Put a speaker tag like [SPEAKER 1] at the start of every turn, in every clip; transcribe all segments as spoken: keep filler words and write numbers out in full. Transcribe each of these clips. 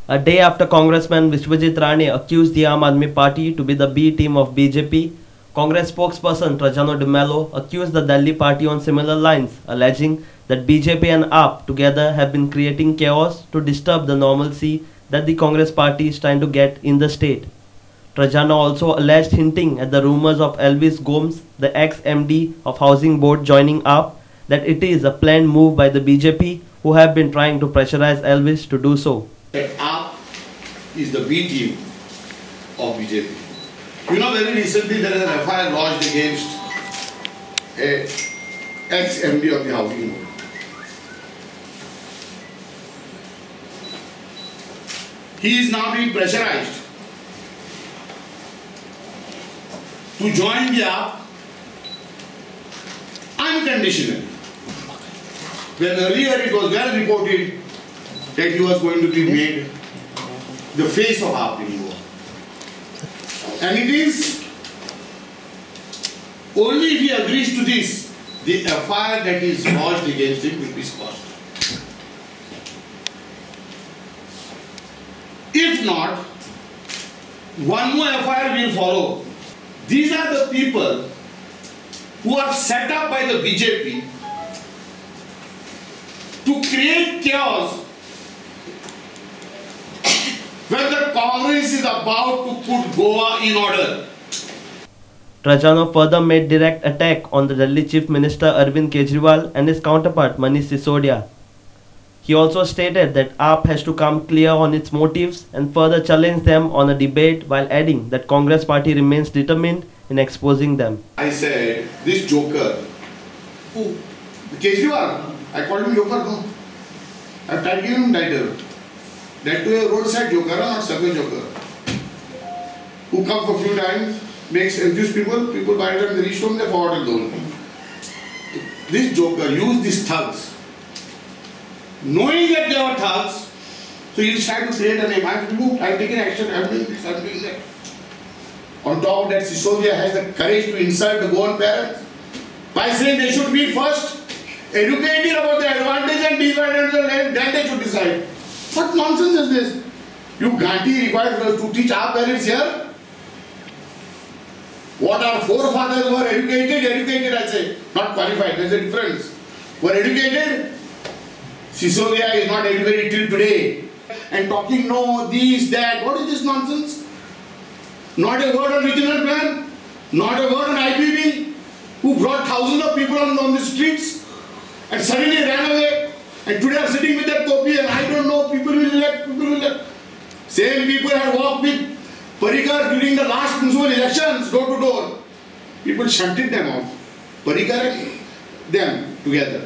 [SPEAKER 1] A day after Congressman Vishwajit Rane accused the Aam Aadmi Party to be the B team of B J P, Congress spokesperson Trajano de Mello accused the Delhi party on similar lines, alleging that B J P and A A P together have been creating chaos to disturb the normalcy that the Congress party is trying to get in the state. Trajano also alleged hinting at the rumors of Elvis Gomes, the ex-M D of Housing Board, joining A A P, that it is a planned move by the B J P who have been trying to pressurize Elvis to do so.
[SPEAKER 2] That A A P is the B team of B J P. You know, very recently there is an F I R lodged against a ex-M D of the Housing Board. He is now being pressurized to join the A A P unconditionally. When earlier it was well reported that he was going to be made the face of A A P in Goa. And it is only if he agrees to this, the F I R that is lodged against him will be squashed. If not, one more F I R will follow. These are the people who are set up by the B J P to create chaos when the Congress is about to put Goa in order.
[SPEAKER 1] Trajano further made direct attack on the Delhi Chief Minister Arvind Kejriwal and his counterpart Manish Sisodia. He also stated that A A P has to come clear on its motives and further challenge them on a debate, while adding that Congress party remains determined in exposing them.
[SPEAKER 2] I said, this joker, who? Kejriwal, I called him joker, no? I've tried giving him title. That to a roadside joker, not circle joker. Who comes for a few times, makes enthused people, people by the time they reach home, they forward and don't. This joker used these thugs, knowing that they are thugs, so he tried to create a name. I've removed, I've taken action, I'm doing this, I'm doing that. On top of that, Sisodia has the courage to insult the Goan parents by saying they should be first educated about the advantage and disadvantage of the land, then they should decide. What nonsense is this? You Gandhi required us to teach our parents here? What our forefathers were educated, educated I say, not qualified, there's a difference. Were educated? Sisodia is not educated till today. And talking no, this, that, what is this nonsense? Not a word on regional plan, not a word on I P B, who brought thousands of people on, on the streets and suddenly ran away. And today are sitting with that copy and I don't know, people will elect, people will elect. Same people had walked with Parrikar during the last municipal elections, door to door. People shunted them out. Parrikar and them together.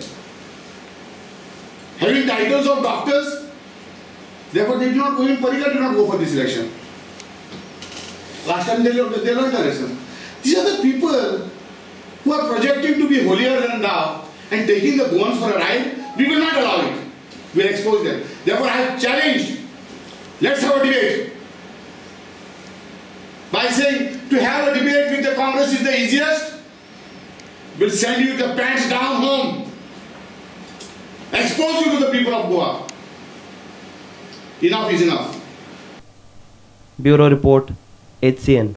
[SPEAKER 2] Having titles of doctors, therefore they did not go in, Parrikar did not go for this election. Last time they learned, they learned the lesson. These are the people who are projecting to be holier than thou and taking the Goans for a ride. We will not allow it. We will expose them. Therefore I have challenged. Let's have a debate. By saying to have a debate with the Congress is the easiest, we'll send you the pants down home. Expose you to the people of Goa. Enough is enough.
[SPEAKER 1] Bureau Report, H C N.